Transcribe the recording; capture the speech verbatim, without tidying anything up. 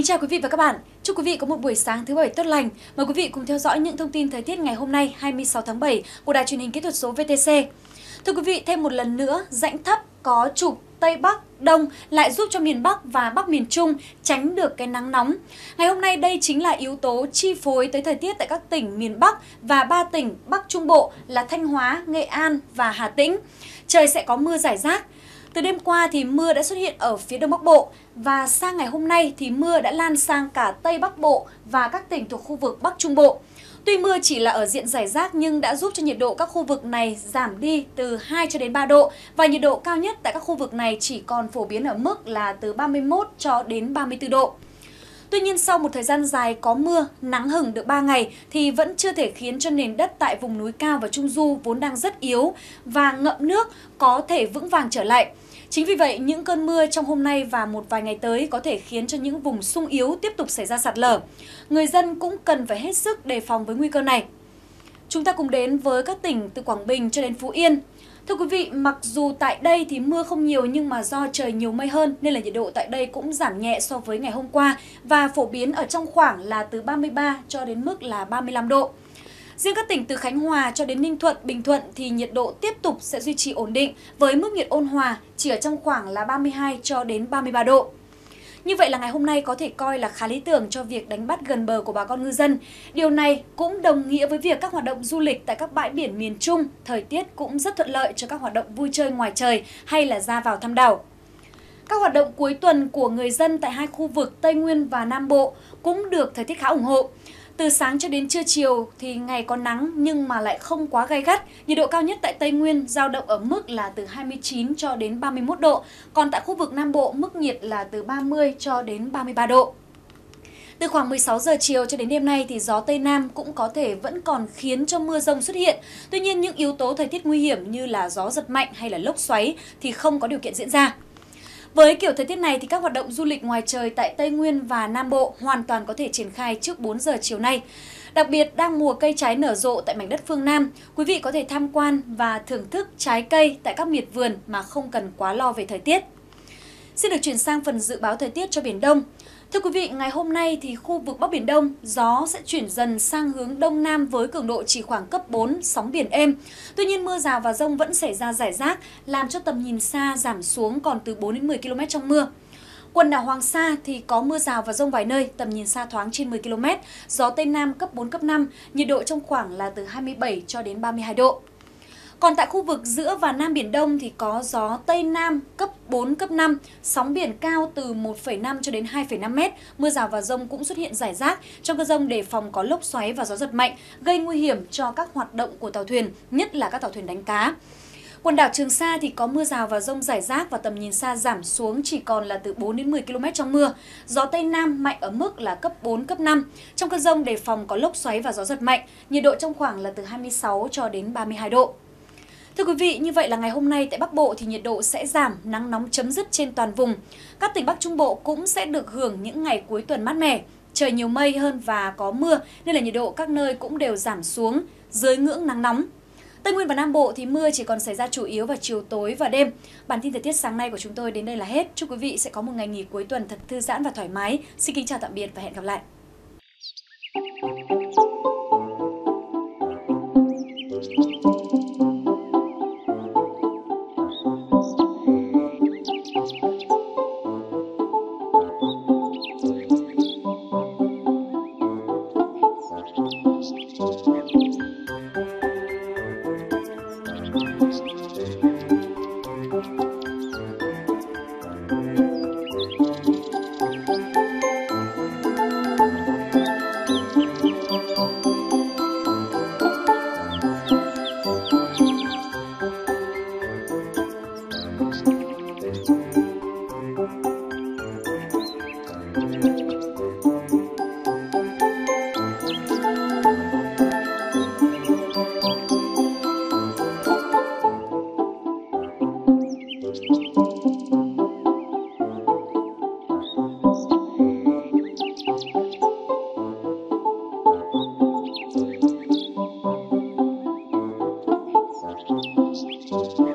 Kính chào quý vị và các bạn. Chúc quý vị có một buổi sáng thứ bảy tốt lành. Mời quý vị cùng theo dõi những thông tin thời tiết ngày hôm nay hai mươi sáu tháng bảy của Đài Truyền hình Kỹ thuật số vê tê xê. Thưa quý vị, thêm một lần nữa, rãnh thấp có trục Tây Bắc, Đông lại giúp cho miền Bắc và Bắc miền Trung tránh được cái nắng nóng. Ngày hôm nay đây chính là yếu tố chi phối tới thời tiết tại các tỉnh miền Bắc và ba tỉnh Bắc Trung Bộ là Thanh Hóa, Nghệ An và Hà Tĩnh. Trời sẽ có mưa rải rác. Từ đêm qua thì mưa đã xuất hiện ở phía Đông Bắc Bộ và sang ngày hôm nay thì mưa đã lan sang cả Tây Bắc Bộ và các tỉnh thuộc khu vực Bắc Trung Bộ. Tuy mưa chỉ là ở diện rải rác nhưng đã giúp cho nhiệt độ các khu vực này giảm đi từ hai cho đến ba độ và nhiệt độ cao nhất tại các khu vực này chỉ còn phổ biến ở mức là từ ba mươi mốt cho đến ba mươi tư độ. Tuy nhiên sau một thời gian dài có mưa, nắng hửng được ba ngày thì vẫn chưa thể khiến cho nền đất tại vùng núi cao và Trung Du vốn đang rất yếu và ngậm nước có thể vững vàng trở lại. Chính vì vậy, những cơn mưa trong hôm nay và một vài ngày tới có thể khiến cho những vùng sung yếu tiếp tục xảy ra sạt lở. Người dân cũng cần phải hết sức đề phòng với nguy cơ này. Chúng ta cùng đến với các tỉnh từ Quảng Bình cho đến Phú Yên. Thưa quý vị, mặc dù tại đây thì mưa không nhiều nhưng mà do trời nhiều mây hơn nên là nhiệt độ tại đây cũng giảm nhẹ so với ngày hôm qua và phổ biến ở trong khoảng là từ ba mươi ba cho đến mức là ba mươi lăm độ. Riêng các tỉnh từ Khánh Hòa cho đến Ninh Thuận, Bình Thuận thì nhiệt độ tiếp tục sẽ duy trì ổn định với mức nhiệt ôn hòa chỉ ở trong khoảng là ba mươi hai cho đến ba mươi ba độ. Như vậy là ngày hôm nay có thể coi là khá lý tưởng cho việc đánh bắt gần bờ của bà con ngư dân. Điều này cũng đồng nghĩa với việc các hoạt động du lịch tại các bãi biển miền Trung, thời tiết cũng rất thuận lợi cho các hoạt động vui chơi ngoài trời hay là ra vào thăm đảo. Các hoạt động cuối tuần của người dân tại hai khu vực Tây Nguyên và Nam Bộ cũng được thời tiết khá ủng hộ. Từ sáng cho đến trưa chiều thì ngày có nắng nhưng mà lại không quá gay gắt. Nhiệt độ cao nhất tại Tây Nguyên dao động ở mức là từ hai mươi chín cho đến ba mươi mốt độ. Còn tại khu vực Nam Bộ mức nhiệt là từ ba mươi cho đến ba mươi ba độ. Từ khoảng mười sáu giờ chiều cho đến đêm nay thì gió Tây Nam cũng có thể vẫn còn khiến cho mưa rông xuất hiện. Tuy nhiên những yếu tố thời tiết nguy hiểm như là gió giật mạnh hay là lốc xoáy thì không có điều kiện diễn ra. Với kiểu thời tiết này thì các hoạt động du lịch ngoài trời tại Tây Nguyên và Nam Bộ hoàn toàn có thể triển khai trước bốn giờ chiều nay. Đặc biệt đang mùa cây trái nở rộ tại mảnh đất phương Nam, quý vị có thể tham quan và thưởng thức trái cây tại các miệt vườn mà không cần quá lo về thời tiết. Xin được chuyển sang phần dự báo thời tiết cho Biển Đông. Thưa quý vị, ngày hôm nay thì khu vực Bắc Biển Đông, gió sẽ chuyển dần sang hướng Đông Nam với cường độ chỉ khoảng cấp bốn, sóng biển êm. Tuy nhiên mưa rào và dông vẫn xảy ra rải rác, làm cho tầm nhìn xa giảm xuống còn từ bốn đến mười ki lô mét trong mưa. Quần đảo Hoàng Sa thì có mưa rào và dông vài nơi, tầm nhìn xa thoáng trên mười ki lô mét, gió Tây Nam cấp bốn, cấp năm, nhiệt độ trong khoảng là từ hai mươi bảy cho đến ba mươi hai độ. Còn tại khu vực giữa và Nam Biển Đông thì có gió Tây Nam cấp bốn, cấp năm, sóng biển cao từ một phẩy năm cho đến hai phẩy năm mét, mưa rào và dông cũng xuất hiện rải rác. Trong cơn dông đề phòng có lốc xoáy và gió giật mạnh, gây nguy hiểm cho các hoạt động của tàu thuyền, nhất là các tàu thuyền đánh cá. Quần đảo Trường Sa thì có mưa rào và dông rải rác và tầm nhìn xa giảm xuống chỉ còn là từ bốn đến mười ki lô mét trong mưa. Gió Tây Nam mạnh ở mức là cấp bốn, cấp năm. Trong cơn dông đề phòng có lốc xoáy và gió giật mạnh, nhiệt độ trong khoảng là từ hai mươi sáu cho đến ba mươi hai độ. Thưa quý vị, như vậy là ngày hôm nay tại Bắc Bộ thì nhiệt độ sẽ giảm, nắng nóng chấm dứt trên toàn vùng. Các tỉnh Bắc Trung Bộ cũng sẽ được hưởng những ngày cuối tuần mát mẻ. Trời nhiều mây hơn và có mưa nên là nhiệt độ các nơi cũng đều giảm xuống dưới ngưỡng nắng nóng. Tây Nguyên và Nam Bộ thì mưa chỉ còn xảy ra chủ yếu vào chiều tối và đêm. Bản tin thời tiết sáng nay của chúng tôi đến đây là hết. Chúc quý vị sẽ có một ngày nghỉ cuối tuần thật thư giãn và thoải mái. Xin kính chào tạm biệt và hẹn gặp lại. Thank you.